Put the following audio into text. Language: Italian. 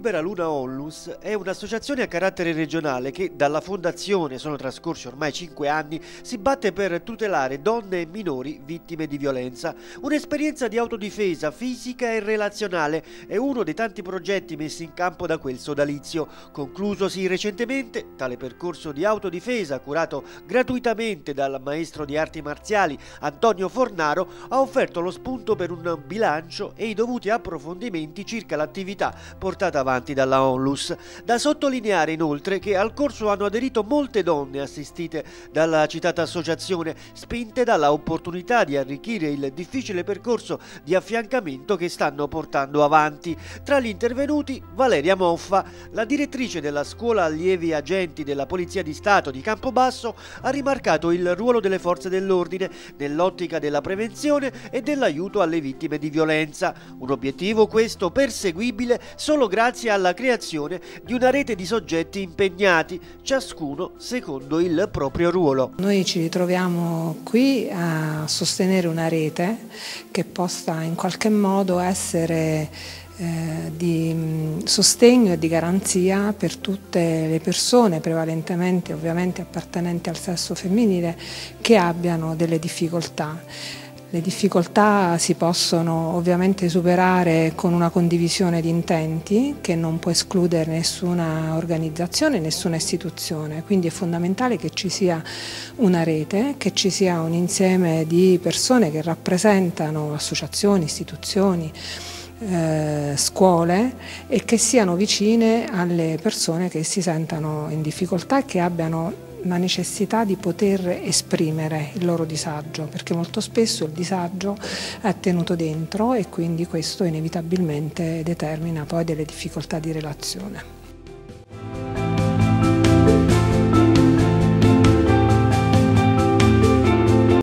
Libera Luna Onlus è un'associazione a carattere regionale che dalla fondazione, sono trascorsi ormai 5 anni, si batte per tutelare donne e minori vittime di violenza. Un'esperienza di autodifesa fisica e relazionale è uno dei tanti progetti messi in campo da quel sodalizio. Conclusosi recentemente, tale percorso di autodifesa, curato gratuitamente dal maestro di arti marziali Antonio Fornaro, ha offerto lo spunto per un bilancio e i dovuti approfondimenti circa l'attività portata avanti dalla Onlus. Da sottolineare inoltre che al corso hanno aderito molte donne assistite dalla citata associazione, spinte dalla opportunità di arricchire il difficile percorso di affiancamento che stanno portando avanti. Tra gli intervenuti Valeria Moffa, la direttrice della scuola allievi agenti della Polizia di Stato di Campobasso, ha rimarcato il ruolo delle forze dell'ordine nell'ottica della prevenzione e dell'aiuto alle vittime di violenza. Un obiettivo questo perseguibile solo grazie alla creazione di una rete di soggetti impegnati, ciascuno secondo il proprio ruolo. Noi ci ritroviamo qui a sostenere una rete che possa in qualche modo essere di sostegno e di garanzia per tutte le persone, prevalentemente ovviamente appartenenti al sesso femminile, che abbiano delle difficoltà. Le difficoltà si possono ovviamente superare con una condivisione di intenti che non può escludere nessuna organizzazione, nessuna istituzione, quindi è fondamentale che ci sia una rete, che ci sia un insieme di persone che rappresentano associazioni, istituzioni, scuole e che siano vicine alle persone che si sentano in difficoltà e che abbiano la necessità di poter esprimere il loro disagio, perché molto spesso il disagio è tenuto dentro e quindi questo inevitabilmente determina poi delle difficoltà di relazione.